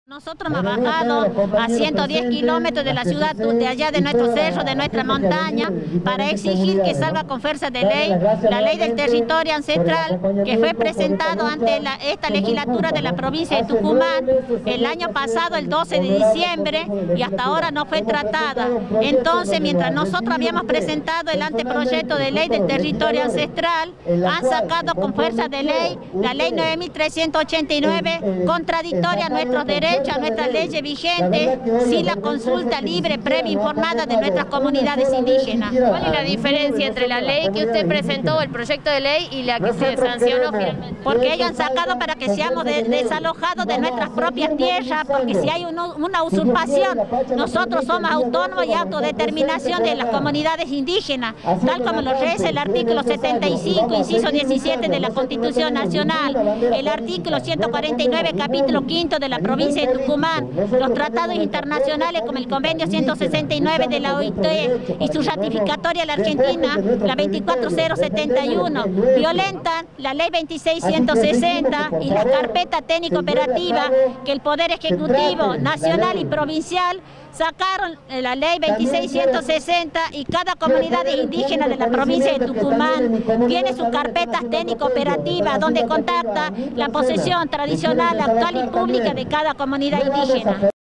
Nosotros hemos bajado a 110 kilómetros de la ciudad, de allá de nuestro cerro, de nuestra montaña, para exigir que salga con fuerza de ley la ley del territorio ancestral que fue presentado ante esta legislatura de la provincia de Tucumán el año pasado, el 12 de diciembre, y hasta ahora no fue tratada. Entonces, mientras nosotros habíamos presentado el anteproyecto de ley del territorio ancestral, han sacado con fuerza de ley la ley 9.389, contradictoria a nuestros derechos, a nuestras leyes vigentes, sin la consulta libre, previa, informada de nuestras comunidades indígenas. ¿Cuál es la diferencia entre la ley que usted presentó, el proyecto de ley, y la que se sancionó finalmente? Porque ellos han sacado para que seamos desalojados de nuestras propias tierras, porque si hay una usurpación, nosotros somos autónomos y autodeterminación de las comunidades indígenas, tal como lo reza el artículo 75, inciso 17 de la Constitución Nacional, el artículo 149, capítulo 5 de la provincia de Tucumán, los tratados internacionales como el convenio 169 de la OIT y su ratificatoria a la Argentina, la 24071, violentan la ley 26160 y la carpeta técnico operativa que el Poder Ejecutivo Nacional y Provincial sacaron la ley 26160, y cada comunidad indígena de la provincia de Tucumán tiene sus carpetas técnico-operativas donde contacta la posesión tradicional, actual y pública de cada comunidad indígena.